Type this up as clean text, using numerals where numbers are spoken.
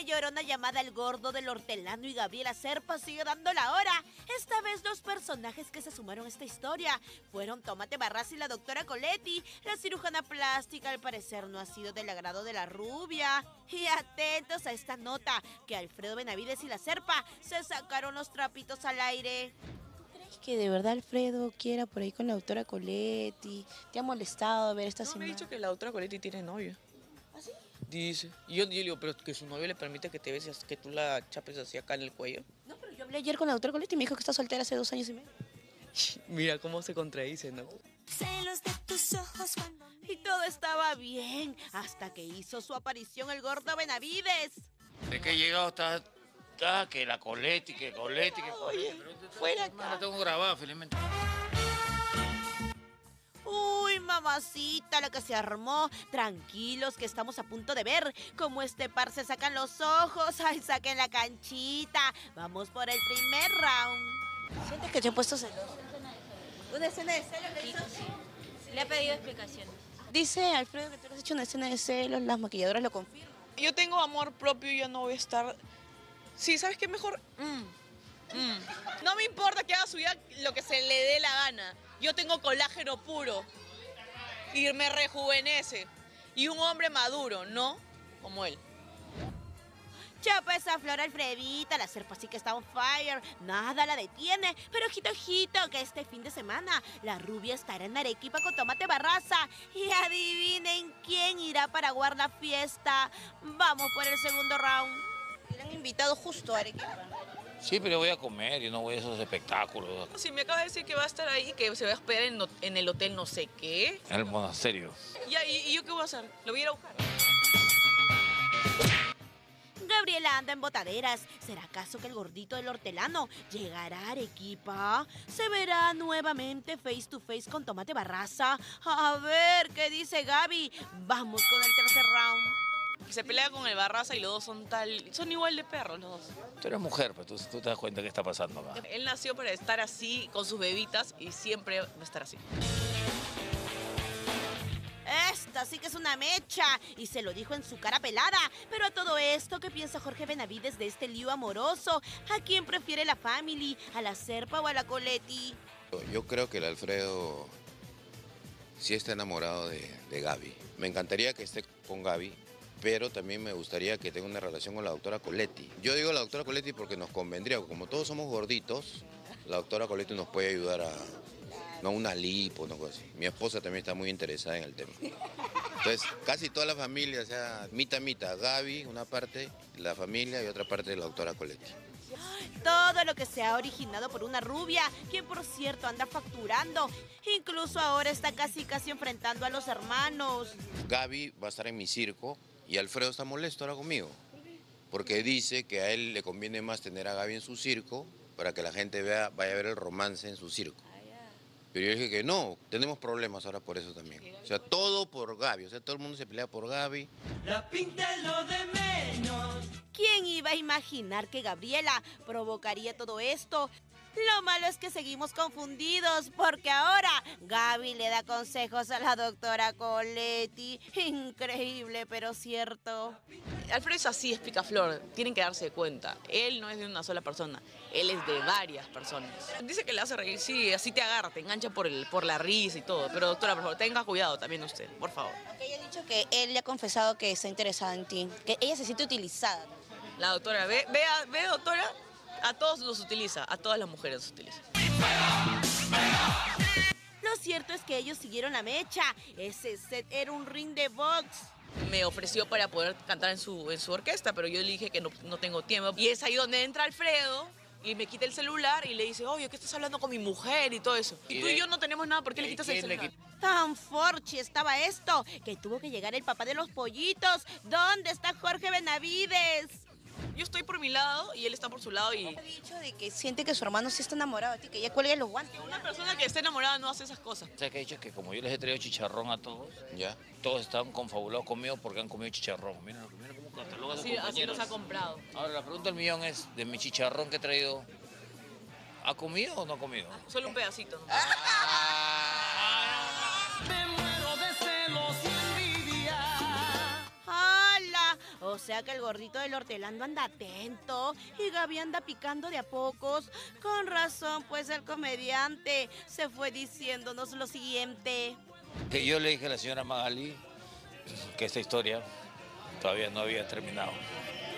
llorona llamada El Gordo del Hortelano y Gabriela Serpa sigue dando la hora. Esta vez los personajes que se sumaron a esta historia fueron Tomate Barraza y la doctora Coletti. La cirujana plástica al parecer no ha sido del agrado de la rubia. Y atentos a esta nota, que Alfredo Benavides y la Serpa se sacaron los trapitos al aire. ¿Crees que de verdad Alfredo quiera por ahí con la doctora Coletti? ¿Te ha molestado ver esta No, semana? me ha dicho que la doctora Coletti tiene novio. ¿Ah, sí? Dice. Y yo le digo, pero que su novio le permite que te beses, que tú la chapes así acá en el cuello. No, pero yo hablé ayer con la doctora Coletti y me dijo que está soltera hace 2 años y medio. Mira cómo se contradice, ¿no? Celos de tus ojos y todo estaba bien hasta que hizo su aparición el Gordo Benavides. De que he llegado está que la Coletti, que Coletti, que Coletti. Fuera acá. La tengo grabada, felizmente. Uy, mamacita, la que se armó. Tranquilos que estamos a punto de ver cómo este par se sacan los ojos. Ay, saquen la canchita. Vamos por el primer round. ¿Sientes que te he puesto celoso? Una escena de celos le hizo. Le ha pedido explicaciones. Dice Alfredo que tú le has hecho una escena de celos, las maquilladoras lo confirman. Yo tengo amor propio y ya no voy a estar... Sí, ¿sabes qué? Mejor... No me importa que haga su vida lo que se le dé la gana. Yo tengo colágeno puro y me rejuvenece. Y un hombre maduro, ¿no? Como él. Chapa esa flor, Alfredita, la Serpa sí que está on fire, nada la detiene. Pero ojito, ojito, que este fin de semana la rubia estará en Arequipa con Tomate Barraza. Y adivinen quién irá a paraguar la fiesta. Vamos por el segundo round. Le han invitado justo a Arequipa. Sí, pero voy a comer y no voy a esos espectáculos. Si me acaba de decir que va a estar ahí, que se va a esperar en el hotel no sé qué. En el monasterio. Ya, ¿y yo qué voy a hacer? ¿Lo voy a ir a buscar? Gabriela anda en botaderas. ¿Será acaso que el gordito del hortelano llegará a Arequipa? ¿Se verá nuevamente face to face con Tomate Barraza? A ver, ¿qué dice Gaby? Vamos con el tercer round. Se pelea con el Barraza y los dos son igual de perros los dos. Tú eres mujer, pues tú te das cuenta qué está pasando acá. Él nació para estar así con sus bebitas y siempre va a estar así. Esta sí que es una mecha y se lo dijo en su cara pelada. Pero a todo esto, ¿qué piensa Jorge Benavides de este lío amoroso? ¿A quién prefiere la family? ¿A la Serpa o a la Coletti? Yo creo que el Alfredo sí está enamorado de Gaby. Me encantaría que esté con Gaby, pero también me gustaría que tenga una relación con la doctora Coletti. Yo digo la doctora Coletti porque nos convendría, como todos somos gorditos, la doctora Coletti nos puede ayudar a... No una lipo, no cosa así. Mi esposa también está muy interesada en el tema. Entonces, casi toda la familia, o sea, mitad, Gaby, una parte, la familia y otra parte de la doctora Coletti. Todo lo que se ha originado por una rubia, quien por cierto anda facturando. Incluso ahora está casi enfrentando a los hermanos. Gaby va a estar en mi circo y Alfredo está molesto ahora conmigo. Porque dice que a él le conviene más tener a Gaby en su circo para que la gente vaya a ver el romance en su circo. Pero yo dije que no, tenemos problemas ahora por eso también. O sea, todo por Gaby, o sea, todo el mundo se pelea por Gaby. La pinta es lo de menos. ¿Quién iba a imaginar que Gabriela provocaría todo esto? Lo malo es que seguimos confundidos porque ahora Gaby le da consejos a la doctora Coletti. Increíble, pero cierto. Alfredo es así, es picaflor, tienen que darse cuenta. Él no es de una sola persona, él es de varias personas. Dice que le hace reír, sí, así te agarra, te engancha por la risa y todo. Pero doctora, por favor, tenga cuidado también usted, por favor. Aunque ella ha dicho que él le ha confesado que está interesada en ti, que ella se siente utilizada. La doctora, ve doctora, a todos los utiliza, a todas las mujeres los utiliza. Lo cierto es que ellos siguieron la mecha. Ese set era un ring de box. Me ofreció para poder cantar en su orquesta, pero yo le dije que no tengo tiempo. Y es ahí donde entra Alfredo y me quita el celular y le dice, oye, ¿qué estás hablando con mi mujer y todo eso? Y tú y yo no tenemos nada, ¿por qué le quitas el celular? Tan forchi estaba esto que tuvo que llegar el papá de los pollitos. ¿Dónde está Jorge Benavides? Yo estoy por mi lado y él está por su lado y... Ha dicho de que siente que su hermano sí está enamorado de ti, que ya cuelga los guantes. Una persona que esté enamorada no hace esas cosas. ¿Sabes qué he dicho? Que como yo les he traído chicharrón a todos, ¿Ya? todos están confabulados conmigo porque han comido chicharrón. Mira cómo catalogan a sus Así los compañeros. ha comprado. Ahora, la pregunta del millón es, de mi chicharrón que he traído, ¿ha comido o no ha comido? Solo un pedacito, ¿no? Me muero de celos y envidia. ¡Hala! O sea que el gordito del hortelano anda atento y Gaby anda picando de a pocos. Con razón, pues el comediante se fue diciéndonos lo siguiente. Que yo le dije a la señora Magali que esta historia todavía no había terminado.